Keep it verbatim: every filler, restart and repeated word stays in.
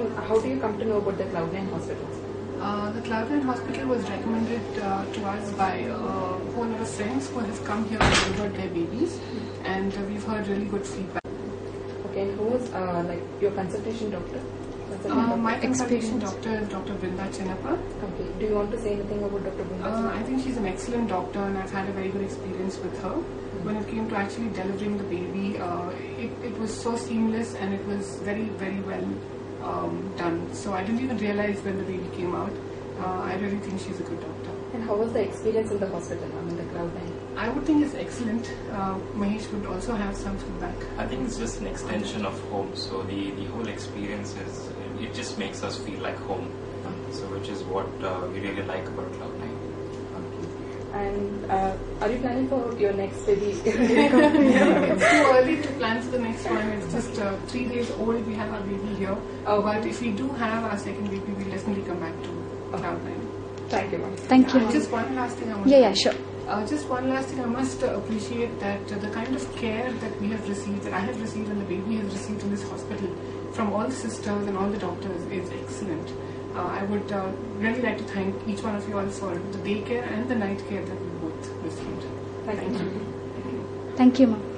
How do you come to know about the Cloud nine Hospital? Uh, the Cloud nine Hospital was recommended uh, to us by a whole lot of friends who have come here and delivered their babies, and uh, we've heard really good feedback. Okay, and who was uh, like your consultation doctor? Consultant Uh, doctor? my consultation doctor is Doctor Brinda Chinnappa. Okay, do you want to say anything about Doctor Brinda? Uh, I think she's an excellent doctor, and I've had a very good experience with her. Mm-hmm. When it came to actually delivering the baby, uh, it, it was so seamless and it was very, very well um, done. So I didn't even realize when the baby came out. Uh, I really think she's a good doctor. And how was the experience in the hospital, I mean the Cloud nine? I would think it's excellent. Uh, Mahesh would also have some feedback. I think it's just an extension of home. So the, the whole experience is, it just makes us feel like home. Okay. So which is what uh, we really like about Cloud nine. And uh, are you planning for your next baby? It's too early to plan for the next one. It's just uh, three days old. We have our baby here. Oh. But if we do have our second baby, we'll definitely come back to Cloud nine. Thank you, ma'am. Thank you. Uh, just one last thing I want Yeah, to yeah, sure. Uh, just one last thing, I must uh, appreciate that uh, the kind of care that we have received, that I have received and the baby has received in this hospital from all the sisters and all the doctors is excellent. Uh, I would uh, really like to thank each one of you all for the day care and the night care that we both received. Thank, Thank you. you. Thank you, ma'am.